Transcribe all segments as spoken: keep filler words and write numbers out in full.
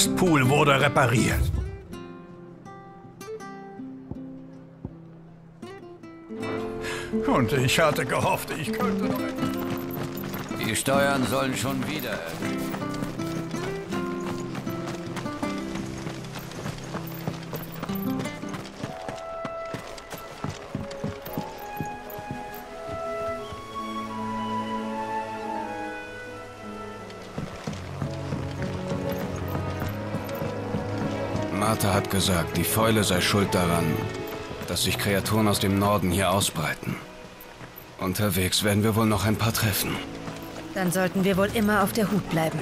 Mistpool wurde repariert. Und ich hatte gehofft, ich könnte noch etwas... Die Steuern sollen schon wieder erhöht. Martha hat gesagt, die Fäule sei schuld daran, dass sich Kreaturen aus dem Norden hier ausbreiten. Unterwegs werden wir wohl noch ein paar treffen. Dann sollten wir wohl immer auf der Hut bleiben.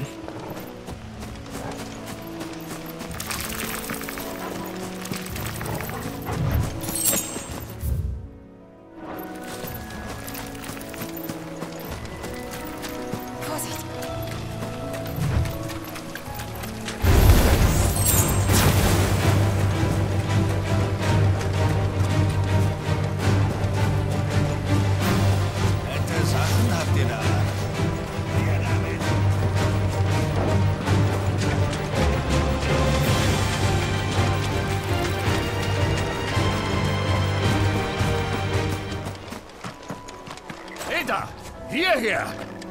Hierher!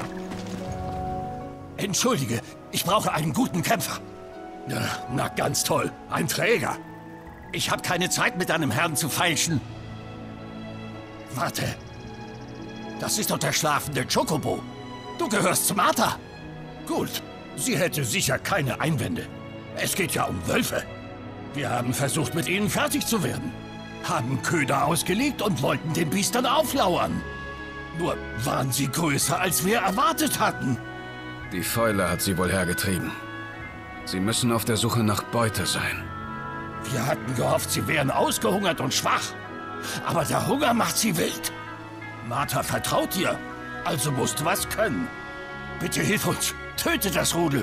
Entschuldige, ich brauche einen guten Kämpfer. Na, na, ganz toll. Ein Träger. Ich habe keine Zeit, mit deinem Herrn zu feilschen. Warte. Das ist doch der schlafende Chocobo. Du gehörst zu Martha. Gut. Sie hätte sicher keine Einwände. Es geht ja um Wölfe. Wir haben versucht, mit ihnen fertig zu werden. Haben Köder ausgelegt und wollten den Biestern auflauern. Nur waren sie größer, als wir erwartet hatten. Die Fäule hat sie wohl hergetrieben. Sie müssen auf der Suche nach Beute sein. Wir hatten gehofft, sie wären ausgehungert und schwach. Aber der Hunger macht sie wild. Martha vertraut dir, also musst du was können. Bitte hilf uns, töte das Rudel.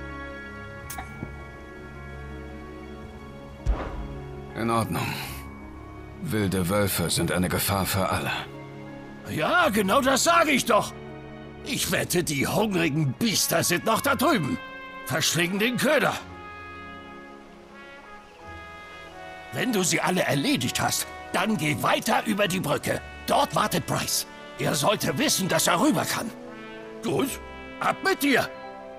In Ordnung. Wilde Wölfe sind eine Gefahr für alle. Ja, genau das sage ich doch. Ich wette, die hungrigen Biester sind noch da drüben. Verschlingen den Köder. Wenn du sie alle erledigt hast, dann geh weiter über die Brücke. Dort wartet Bryce. Er sollte wissen, dass er rüber kann. Gut, ab mit dir.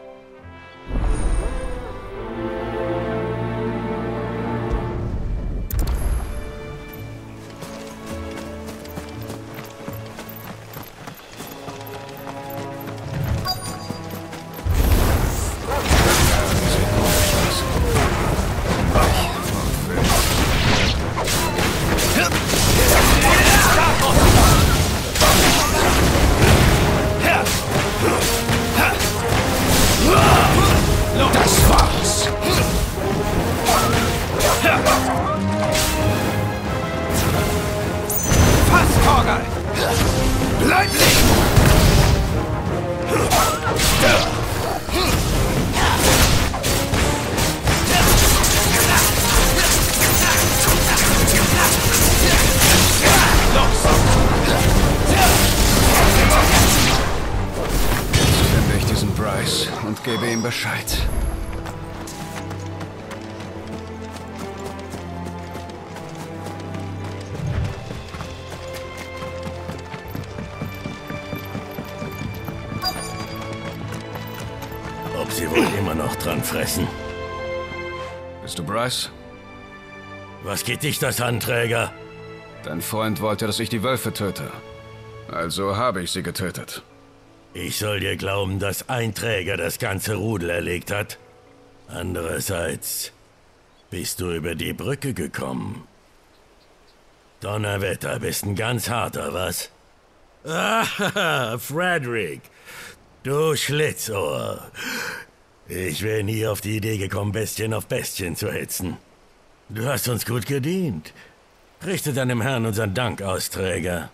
Das war's! Fass, Torgal! Bleib liegen! Finde ich diesen Bryce und gebe ihm Bescheid. Ob sie wohl immer noch dran fressen. Bist du Bryce? Was geht dich das an, Träger? Dein Freund wollte, dass ich die Wölfe töte. Also habe ich sie getötet. Ich soll dir glauben, dass ein Träger das ganze Rudel erlegt hat? Andererseits bist du über die Brücke gekommen. Donnerwetter, bist ein ganz harter, was? Ah, Frederick, du Schlitzohr. Ich wäre nie auf die Idee gekommen, Bestien auf Bestien zu hetzen. Du hast uns gut gedient. Richte deinem Herrn unseren Dank aus, Träger.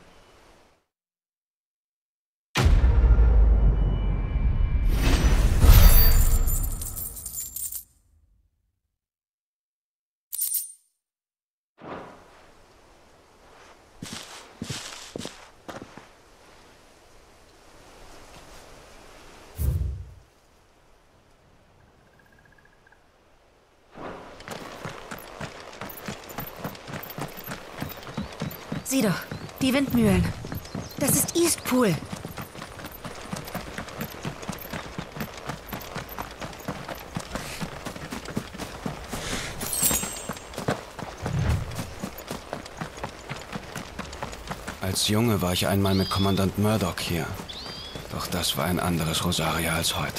Sieh doch, die Windmühlen. Das ist Eastpool. Als Junge war ich einmal mit Kommandant Murdoch hier. Doch das war ein anderes Rosaria als heute.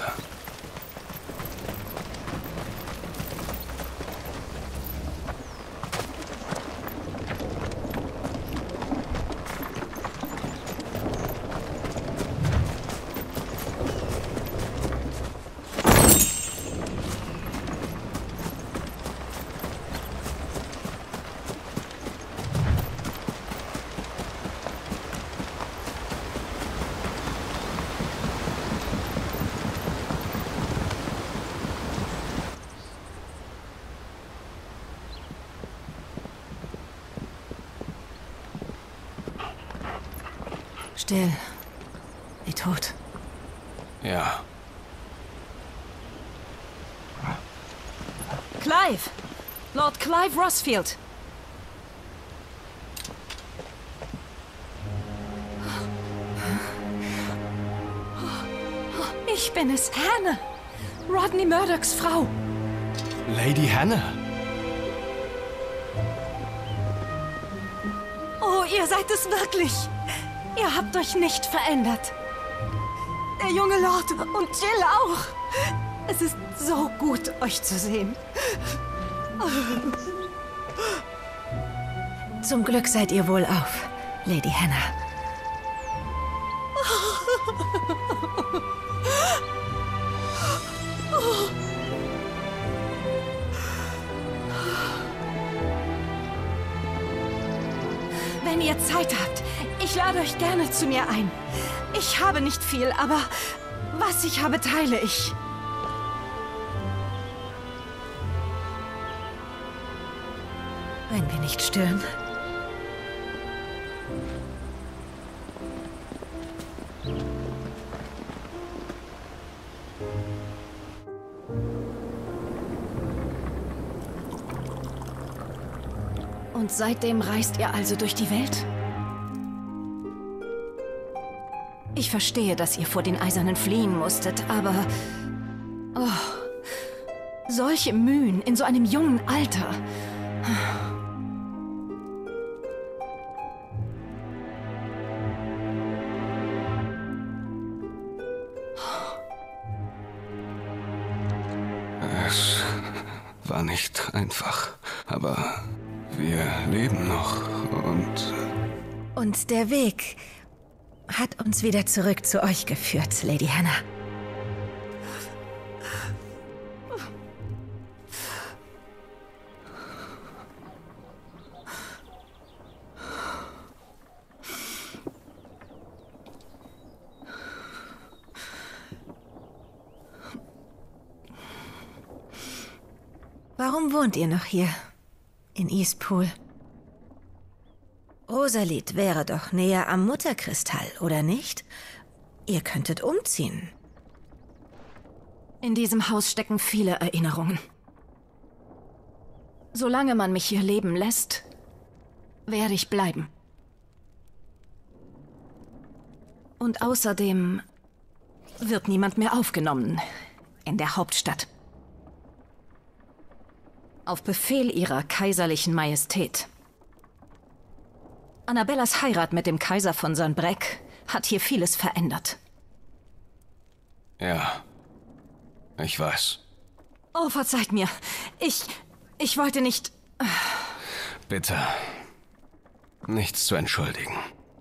Still. Wie tot. Ja. Clive! Lord Clive Rossfield. Ich bin es, Hannah. Rodney Murdochs Frau. Lady Hannah? Oh, ihr seid es wirklich. Ihr habt euch nicht verändert. Der junge Lord und Jill auch. Es ist so gut, euch zu sehen. Zum Glück seid ihr wohlauf, Lady Hannah. Wenn ihr Zeit habt, ich lade euch gerne zu mir ein. Ich habe nicht viel, aber was ich habe, teile ich. Wenn wir nicht stören. Und seitdem reist ihr also durch die Welt? Ich verstehe, dass ihr vor den Eisernen fliehen musstet, aber... Oh, solche Mühen in so einem jungen Alter. Es war nicht einfach, aber wir leben noch und... Und der Weg hat uns wieder zurück zu euch geführt, Lady Hannah. Warum wohnt ihr noch hier? In Eastpool? Rosalit wäre doch näher am Mutterkristall, oder nicht? Ihr könntet umziehen. In diesem Haus stecken viele Erinnerungen. Solange man mich hier leben lässt, werde ich bleiben. Und außerdem wird niemand mehr aufgenommen in der Hauptstadt. Auf Befehl ihrer kaiserlichen Majestät. Annabellas Heirat mit dem Kaiser von Sanbreque hat hier vieles verändert. Ja, ich weiß. Oh, verzeiht mir. Ich... ich wollte nicht... Bitte. Nichts zu entschuldigen.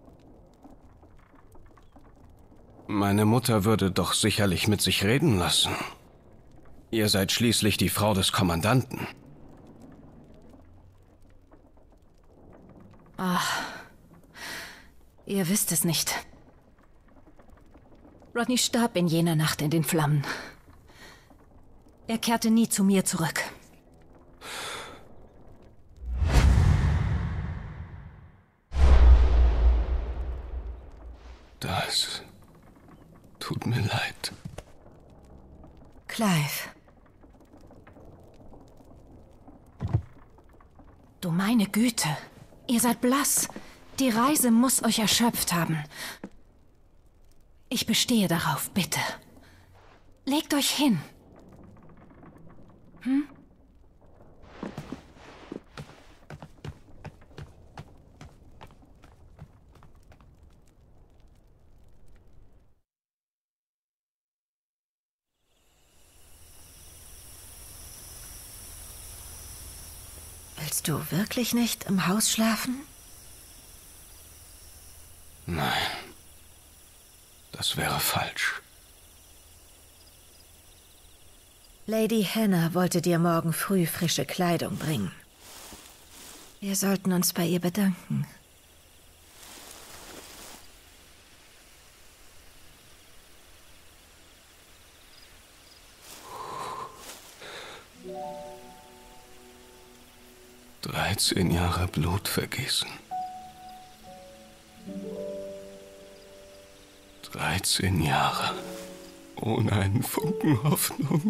Meine Mutter würde doch sicherlich mit sich reden lassen. Ihr seid schließlich die Frau des Kommandanten. Ach, ihr wisst es nicht. Rodney starb in jener Nacht in den Flammen. Er kehrte nie zu mir zurück. Das tut mir leid. Clive. Du meine Güte. Ihr seid blass. Die Reise muss euch erschöpft haben. Ich bestehe darauf, bitte. Legt euch hin. Hm? Willst du wirklich nicht im Haus schlafen? Nein. Das wäre falsch. Lady Hannah wollte dir morgen früh frische Kleidung bringen. Wir sollten uns bei ihr bedanken. Dreizehn Jahre Blutvergießen. Dreizehn Jahre ohne einen Funken Hoffnung.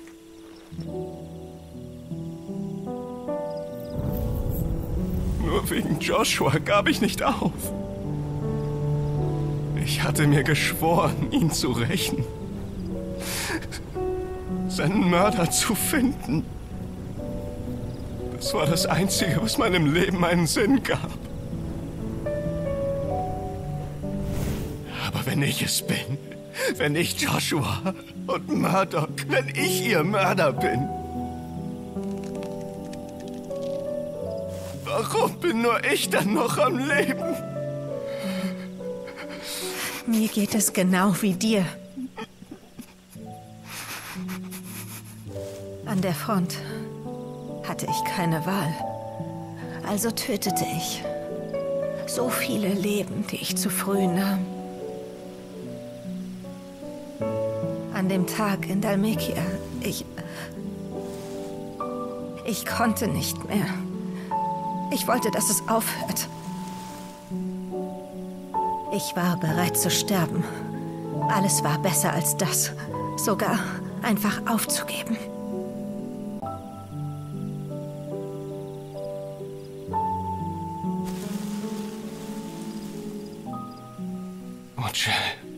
Nur wegen Joshua gab ich nicht auf. Ich hatte mir geschworen, ihn zu rächen. Seinen Mörder zu finden. Das war das Einzige, was meinem Leben einen Sinn gab. Aber wenn ich es bin, wenn ich Joshua und Murdoch, wenn ich ihr Mörder bin, warum bin nur ich dann noch am Leben? Mir geht es genau wie dir. An der Front hatte ich keine Wahl. Also tötete ich so viele Leben, die ich zu früh nahm. An dem Tag in Dhalmekia, ich... Ich konnte nicht mehr. Ich wollte, dass es aufhört. Ich war bereit zu sterben. Alles war besser als das. Sogar einfach aufzugeben. Oh, Jill.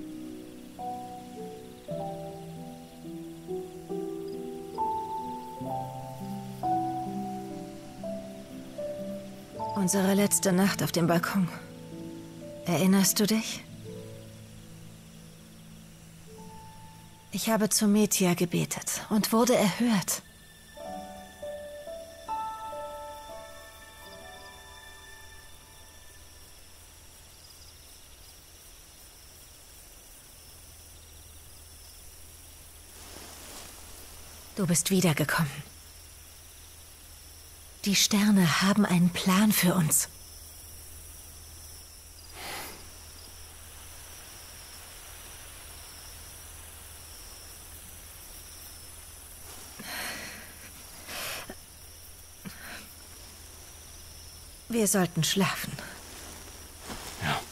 Unsere letzte Nacht auf dem Balkon. Erinnerst du dich? Ich habe zu Metia gebetet und wurde erhört. Du bist wiedergekommen. Die Sterne haben einen Plan für uns. Wir sollten schlafen. Ja.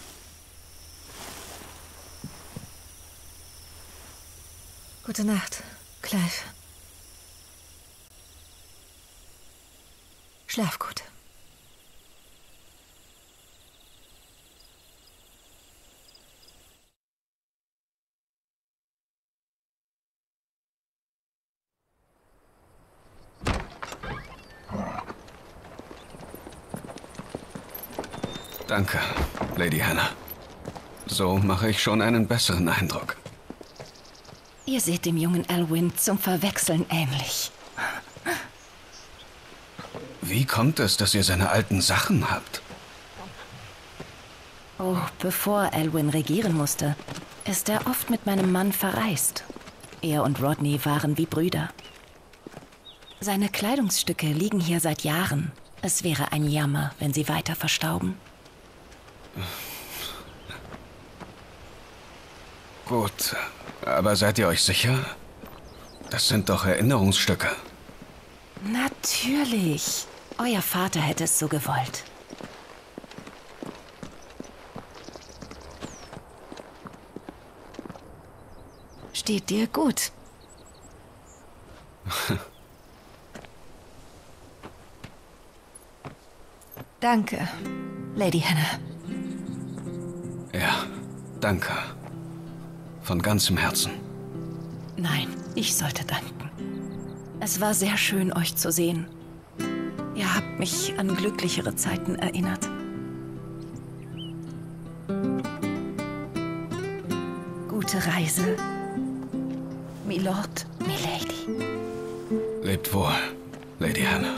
Gute Nacht, Clive. Schlaf gut. Danke, Lady Hannah. So mache ich schon einen besseren Eindruck. Ihr seht dem jungen Alwyn zum Verwechseln ähnlich. Wie kommt es, dass ihr seine alten Sachen habt? Oh, bevor Alwyn regieren musste, ist er oft mit meinem Mann verreist. Er und Rodney waren wie Brüder. Seine Kleidungsstücke liegen hier seit Jahren. Es wäre ein Jammer, wenn sie weiter verstauben. Gut, aber seid ihr euch sicher? Das sind doch Erinnerungsstücke. Natürlich. Euer Vater hätte es so gewollt. Steht dir gut. Danke, Lady Hannah. Danke. Von ganzem Herzen. Nein, ich sollte danken. Es war sehr schön, euch zu sehen. Ihr habt mich an glücklichere Zeiten erinnert. Gute Reise, Milord, Milady. Lebt wohl, Lady Hannah.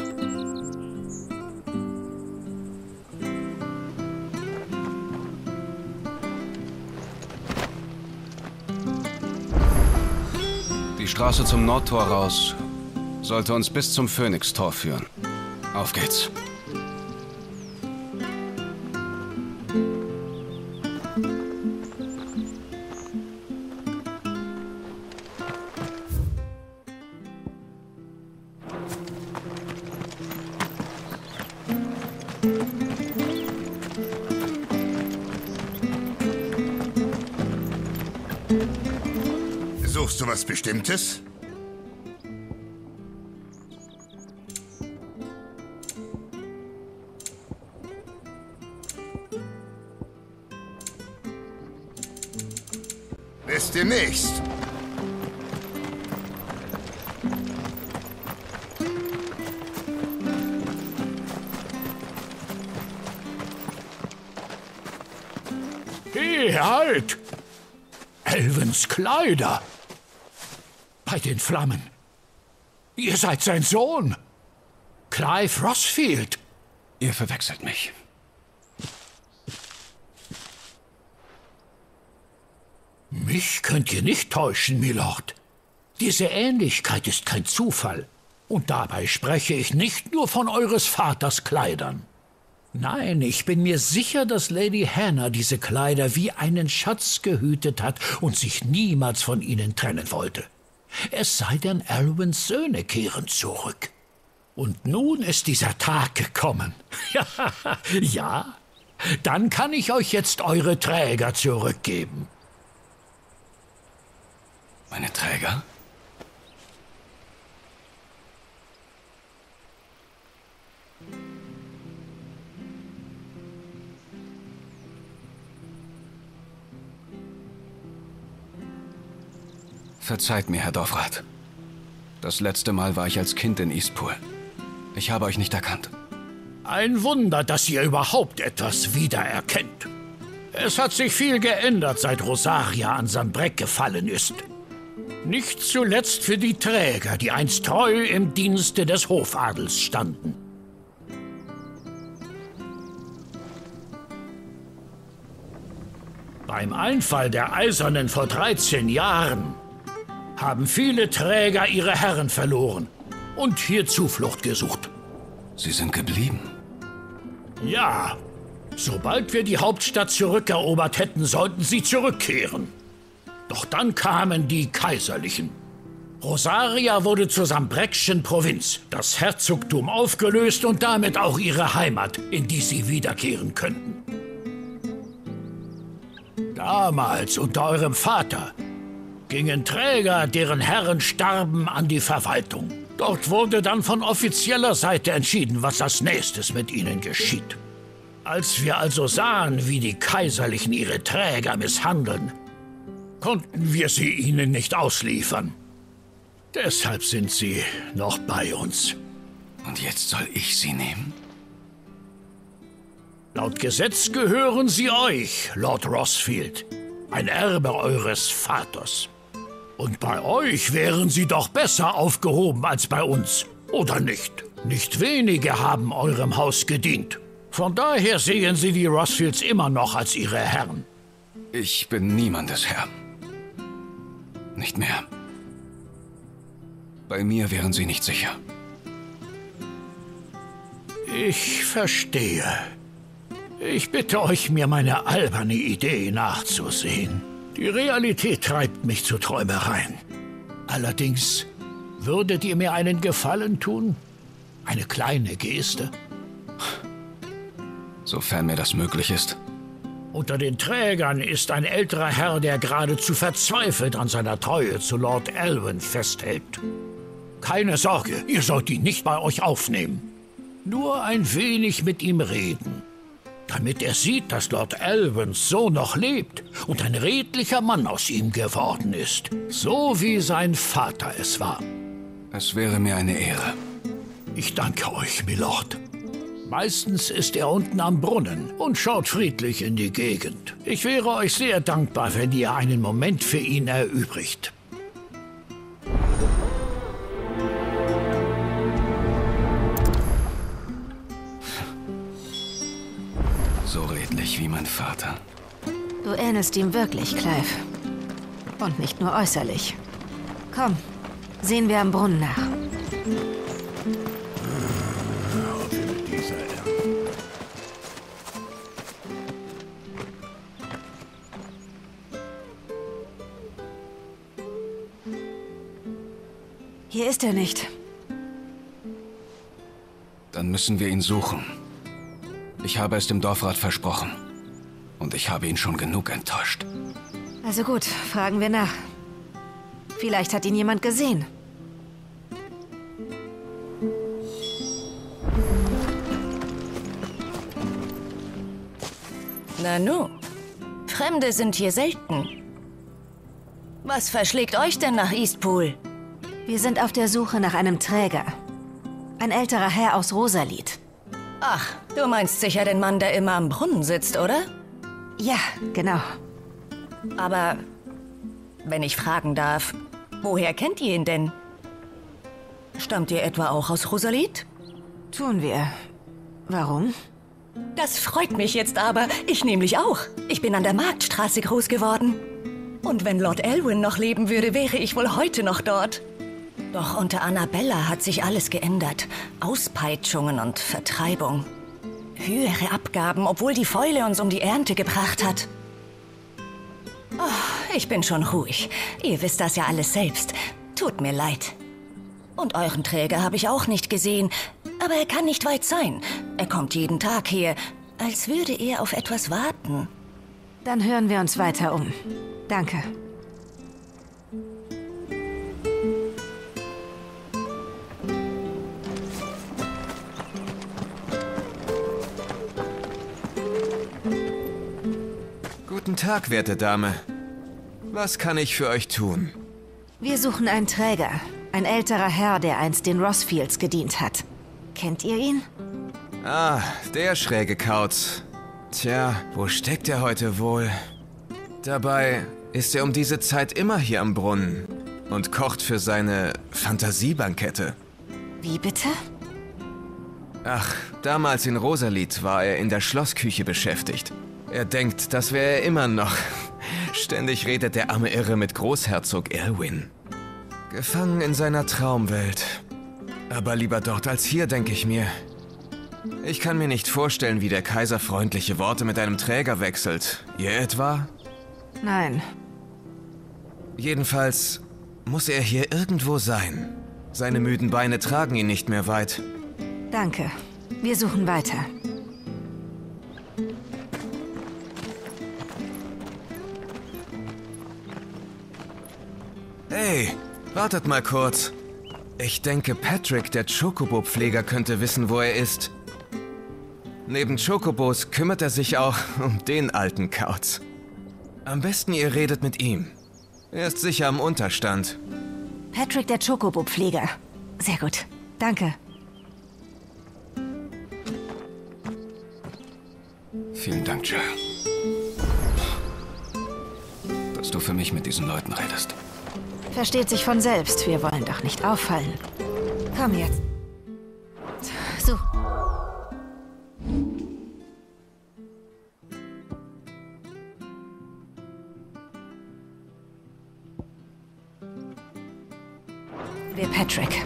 Die Straße zum Nordtor raus sollte uns bis zum Phönix-Tor führen. Auf geht's. Suchst du was Bestimmtes? Bis demnächst. Hey, halt! Elwens Kleider! Bei den Flammen. Ihr seid sein Sohn. Clive Rosfield. Ihr verwechselt mich. Mich könnt ihr nicht täuschen, Milord. Diese Ähnlichkeit ist kein Zufall. Und dabei spreche ich nicht nur von eures Vaters Kleidern. Nein, ich bin mir sicher, dass Lady Hannah diese Kleider wie einen Schatz gehütet hat und sich niemals von ihnen trennen wollte. Es sei denn, Elwens Söhne kehren zurück. Und nun ist dieser Tag gekommen. Ja, dann kann ich euch jetzt eure Träger zurückgeben. Meine Träger? Verzeiht mir, Herr Dorfrat. Das letzte Mal war ich als Kind in Eastpool. Ich habe euch nicht erkannt. Ein Wunder, dass ihr überhaupt etwas wiedererkennt. Es hat sich viel geändert, seit Rosaria an Sanbreque gefallen ist. Nicht zuletzt für die Träger, die einst treu im Dienste des Hofadels standen. Beim Einfall der Eisernen vor dreizehn Jahren haben viele Träger ihre Herren verloren und hier Zuflucht gesucht. Sie sind geblieben? Ja, sobald wir die Hauptstadt zurückerobert hätten, sollten sie zurückkehren. Doch dann kamen die Kaiserlichen. Rosaria wurde zur Sanbreque'schen Provinz, das Herzogtum aufgelöst und damit auch ihre Heimat, in die sie wiederkehren könnten. Damals, unter eurem Vater, gingen Träger, deren Herren starben, an die Verwaltung. Dort wurde dann von offizieller Seite entschieden, was als nächstes mit ihnen geschieht. Als wir also sahen, wie die Kaiserlichen ihre Träger misshandeln, konnten wir sie ihnen nicht ausliefern. Deshalb sind sie noch bei uns. Und jetzt soll ich sie nehmen? Laut Gesetz gehören sie euch, Lord Rosfield, ein Erbe eures Vaters. Und bei euch wären sie doch besser aufgehoben als bei uns, oder nicht? Nicht wenige haben eurem Haus gedient. Von daher sehen sie die Rosfields immer noch als ihre Herren. Ich bin niemandes Herr. Nicht mehr. Bei mir wären sie nicht sicher. Ich verstehe. Ich bitte euch, mir meine alberne Idee nachzusehen. Die Realität treibt mich zu Träumereien. Allerdings, würdet ihr mir einen Gefallen tun? Eine kleine Geste? Sofern mir das möglich ist. Unter den Trägern ist ein älterer Herr, der geradezu verzweifelt an seiner Treue zu Lord Elwyn festhält. Keine Sorge, ihr sollt ihn nicht bei euch aufnehmen. Nur ein wenig mit ihm reden. damit er sieht, dass Lord Elwins Sohn noch lebt und ein redlicher Mann aus ihm geworden ist, so wie sein Vater es war. Es wäre mir eine Ehre. Ich danke euch, Milord. Meistens ist er unten am Brunnen und schaut friedlich in die Gegend. Ich wäre euch sehr dankbar, wenn ihr einen Moment für ihn erübrigt. So redlich wie mein Vater. Du ähnelst ihm wirklich, Clive. Und nicht nur äußerlich. Komm, sehen wir am Brunnen nach. Hier ist er nicht. Dann müssen wir ihn suchen. Ich habe es dem Dorfrat versprochen. Und ich habe ihn schon genug enttäuscht. Also gut, fragen wir nach. Vielleicht hat ihn jemand gesehen. Nanu, Fremde sind hier selten. Was verschlägt euch denn nach Eastpool? Wir sind auf der Suche nach einem Träger. Ein älterer Herr aus Rosalit. Ach, du meinst sicher den Mann, der immer am Brunnen sitzt, oder? Ja, genau. Aber, wenn ich fragen darf, woher kennt ihr ihn denn? Stammt ihr etwa auch aus Rosalit? Tun wir. Warum? Das freut mich jetzt aber. Ich nämlich auch. Ich bin an der Marktstraße groß geworden. Und wenn Lord Elwin noch leben würde, wäre ich wohl heute noch dort. Doch unter Annabella hat sich alles geändert. Auspeitschungen und Vertreibung. Höhere Abgaben, obwohl die Fäule uns um die Ernte gebracht hat. Oh, ich bin schon ruhig. Ihr wisst das ja alles selbst. Tut mir leid. Und euren Träger habe ich auch nicht gesehen. Aber er kann nicht weit sein. Er kommt jeden Tag her, als würde er auf etwas warten. Dann hören wir uns weiter um. Danke. Guten Tag, werte Dame. Was kann ich für euch tun? Wir suchen einen Träger. Ein älterer Herr, der einst den Rossfields gedient hat. Kennt ihr ihn? Ah, der schräge Kauz. Tja, wo steckt er heute wohl? Dabei ist er um diese Zeit immer hier am Brunnen und kocht für seine Fantasiebankette. Wie bitte? Ach, damals in Rosalit war er in der Schlossküche beschäftigt. Er denkt, das wäre er immer noch. Ständig redet der arme Irre mit Großherzog Elwin. Gefangen in seiner Traumwelt. Aber lieber dort als hier, denke ich mir. Ich kann mir nicht vorstellen, wie der Kaiser freundliche Worte mit einem Träger wechselt. Ihr etwa? Nein. Jedenfalls muss er hier irgendwo sein. Seine müden Beine tragen ihn nicht mehr weit. Danke. Wir suchen weiter. Hey, wartet mal kurz. Ich denke, Patrick, der Chocobo-Pfleger, könnte wissen, wo er ist. Neben Chocobos kümmert er sich auch um den alten Kauz. Am besten ihr redet mit ihm. Er ist sicher am Unterstand. Patrick, der Chocobo-Pfleger. Sehr gut. Danke. Vielen Dank, Jill. Dass du für mich mit diesen Leuten redest. Versteht sich von selbst. Wir wollen doch nicht auffallen. Komm jetzt. So. Wir Patrick.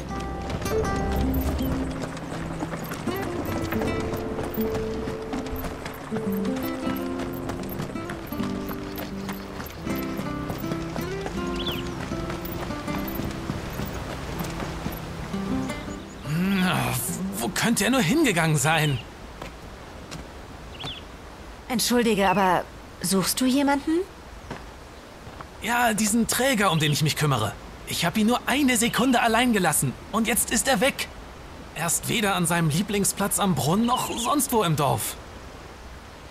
Wo könnte er nur hingegangen sein? Entschuldige, aber suchst du jemanden? Ja, diesen Träger, um den ich mich kümmere. Ich habe ihn nur eine Sekunde allein gelassen und jetzt ist er weg. Er ist weder an seinem Lieblingsplatz am Brunnen noch sonst wo im Dorf.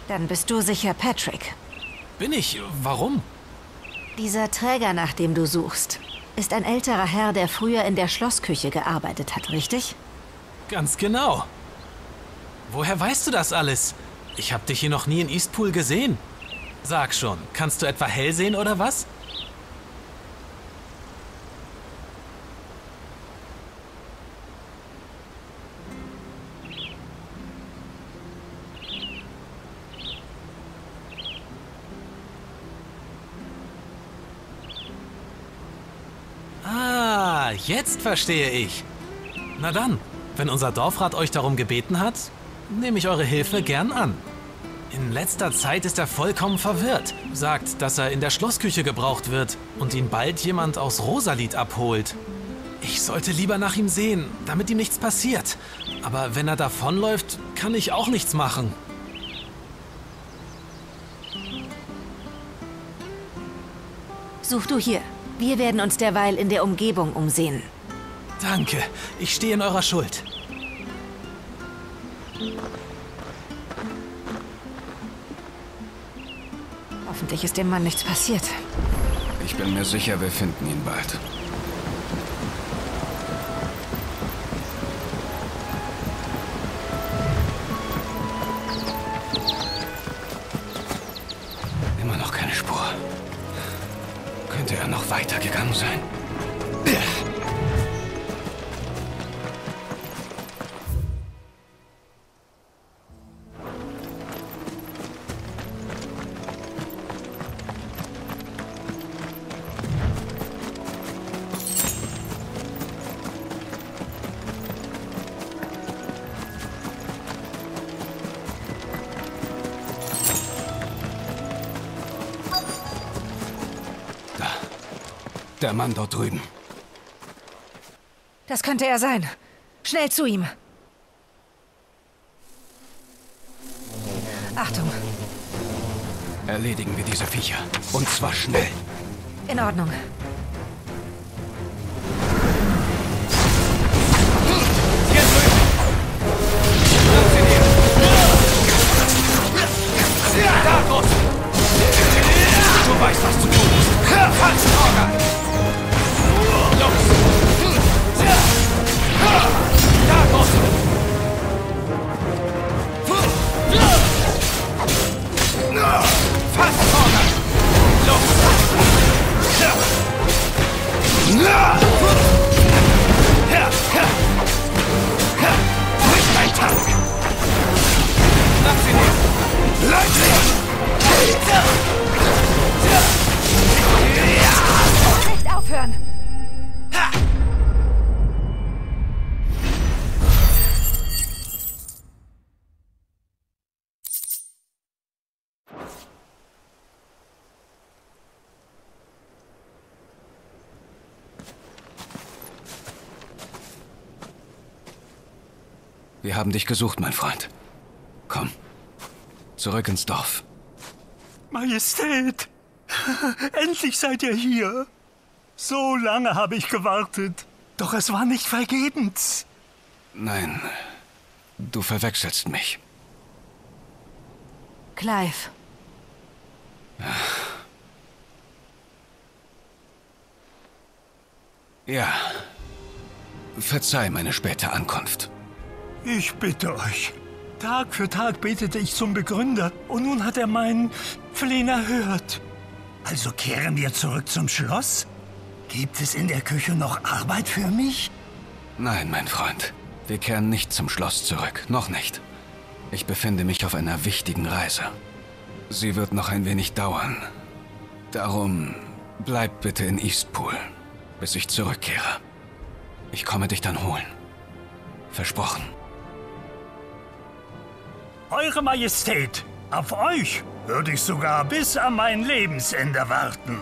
Dann bist du sicher Patrick. Bin ich? Warum? Dieser Träger, nach dem du suchst, ist ein älterer Herr, der früher in der Schlossküche gearbeitet hat, richtig? Ganz genau. Woher weißt du das alles? Ich habe dich hier noch nie in Eastpool gesehen. Sag schon, kannst du etwa hell sehen oder was? Ah, jetzt verstehe ich. Na dann, wenn unser Dorfrat euch darum gebeten hat, nehme ich eure Hilfe gern an. In letzter Zeit ist er vollkommen verwirrt. Sagt, dass er in der Schlossküche gebraucht wird und ihn bald jemand aus Rosalit abholt. Ich sollte lieber nach ihm sehen, damit ihm nichts passiert. Aber wenn er davonläuft, kann ich auch nichts machen. Such du hier. Wir werden uns derweil in der Umgebung umsehen. Danke, ich stehe in eurer Schuld. Hoffentlich ist dem Mann nichts passiert. Ich bin mir sicher, wir finden ihn bald. Immer noch keine Spur. Könnte er noch weitergegangen sein? Der Mann dort drüben. Das könnte er sein. Schnell zu ihm. Achtung. Erledigen wir diese Viecher. Und zwar schnell. In Ordnung. Du weißt, was zu tun ist. Falsch, Organ! Nicht aufhören! Wir haben dich gesucht, mein Freund. Komm, zurück ins Dorf. Majestät! Endlich seid ihr hier! So lange habe ich gewartet. Doch es war nicht vergebens. Nein, du verwechselst mich. Clive. Ja. Verzeih meine späte Ankunft. Ich bitte euch. Tag für Tag betete ich zum Begründer und nun hat er meinen Flehen erhört. Also kehren wir zurück zum Schloss? Gibt es in der Küche noch Arbeit für mich? Nein, mein Freund. Wir kehren nicht zum Schloss zurück. Noch nicht. Ich befinde mich auf einer wichtigen Reise. Sie wird noch ein wenig dauern. Darum bleib bitte in Eastpool, bis ich zurückkehre. Ich komme dich dann holen. Versprochen. Eure Majestät, auf euch würde ich sogar bis an mein Lebensende warten.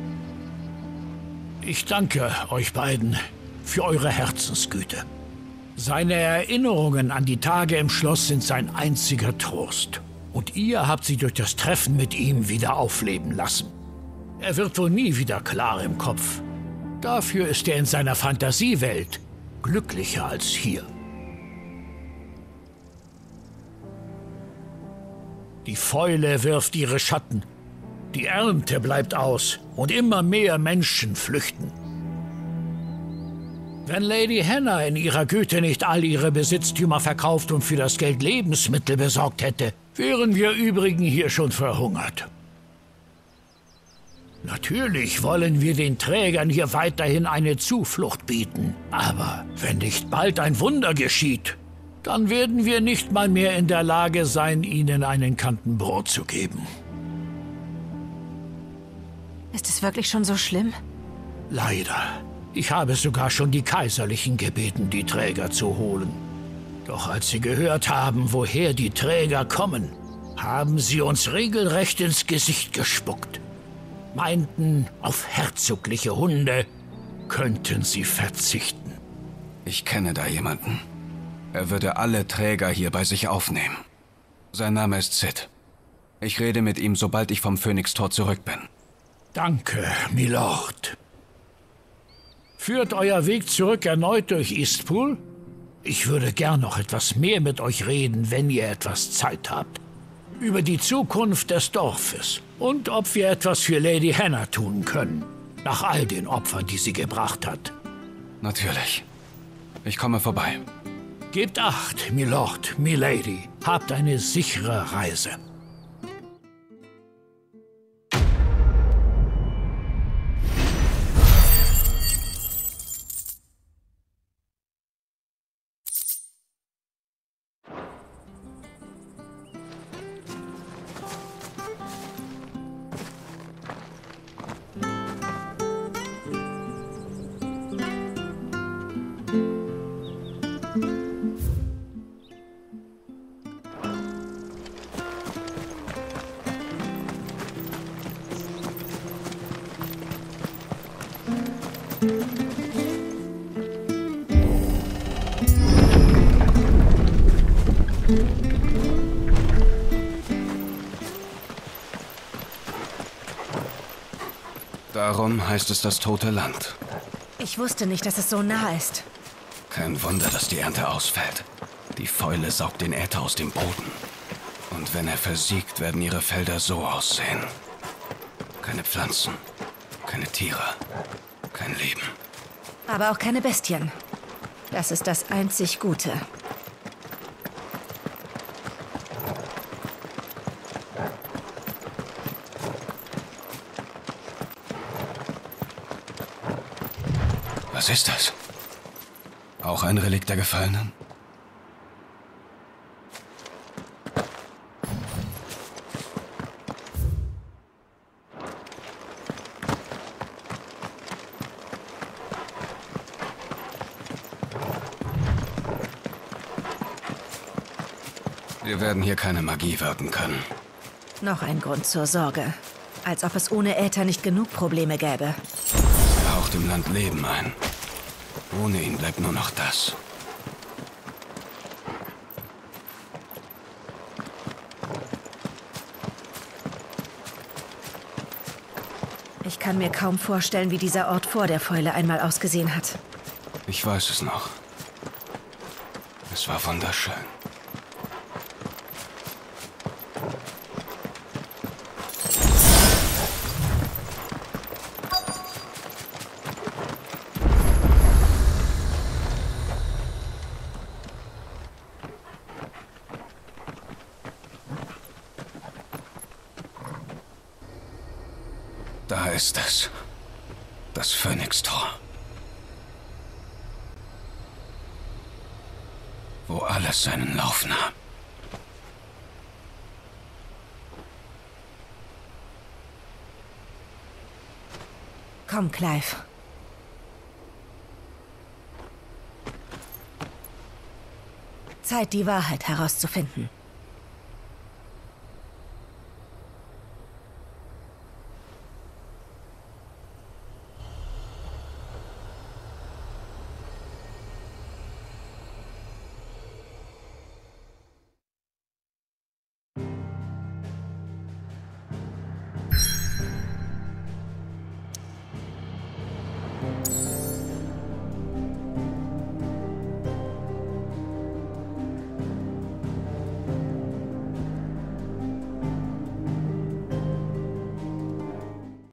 Ich danke euch beiden für eure Herzensgüte. Seine Erinnerungen an die Tage im Schloss sind sein einziger Trost. Und ihr habt sie durch das Treffen mit ihm wieder aufleben lassen. Er wird wohl nie wieder klar im Kopf. Dafür ist er in seiner Fantasiewelt glücklicher als hier. Die Fäule wirft ihre Schatten. Die Ernte bleibt aus und immer mehr Menschen flüchten. Wenn Lady Hannah in ihrer Güte nicht all ihre Besitztümer verkauft und für das Geld Lebensmittel besorgt hätte, wären wir übrigen hier schon verhungert. Natürlich wollen wir den Trägern hier weiterhin eine Zuflucht bieten. Aber wenn nicht bald ein Wunder geschieht, dann werden wir nicht mal mehr in der Lage sein, ihnen einen Kanten Brot zu geben. Ist es wirklich schon so schlimm? Leider. Ich habe sogar schon die Kaiserlichen gebeten, die Träger zu holen. Doch als sie gehört haben, woher die Träger kommen, haben sie uns regelrecht ins Gesicht gespuckt. Meinten, auf herzogliche Hunde könnten sie verzichten. Ich kenne da jemanden. Er würde alle Träger hier bei sich aufnehmen. Sein Name ist Sid. Ich rede mit ihm, sobald ich vom Phönixtor zurück bin. Danke, Milord. Führt euer Weg zurück erneut durch Eastpool? Ich würde gern noch etwas mehr mit euch reden, wenn ihr etwas Zeit habt. Über die Zukunft des Dorfes und ob wir etwas für Lady Hannah tun können, nach all den Opfern, die sie gebracht hat. Natürlich. Ich komme vorbei. Gebt Acht, Milord, Milady. Habt eine sichere Reise. Darum heißt es das tote Land. Ich wusste nicht, dass es so nah ist. Kein Wunder, dass die Ernte ausfällt. Die Fäule saugt den Äther aus dem Boden. Und wenn er versiegt, werden ihre Felder so aussehen. Keine Pflanzen, keine Tiere, kein Leben. Aber auch keine Bestien. Das ist das einzig Gute. Was ist das? Auch ein Relikt der Gefallenen? Wir werden hier keine Magie wirken können. Noch ein Grund zur Sorge. Als ob es ohne Äther nicht genug Probleme gäbe. Er haucht im Land Leben ein. Ohne ihn bleibt nur noch das. Ich kann mir kaum vorstellen, wie dieser Ort vor der Fäule einmal ausgesehen hat. Ich weiß es noch. Es war wunderschön. Da ist es. Das Phönixtor. Wo alles seinen Lauf nahm. Komm, Clive. Zeit, die Wahrheit herauszufinden.